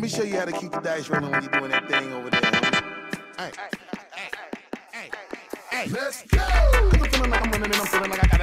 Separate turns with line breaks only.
me show you how to keep the dice rolling when you're doing that thing over there. Hey. Let's go! I'm feeling like I'm running and I'm feeling like I got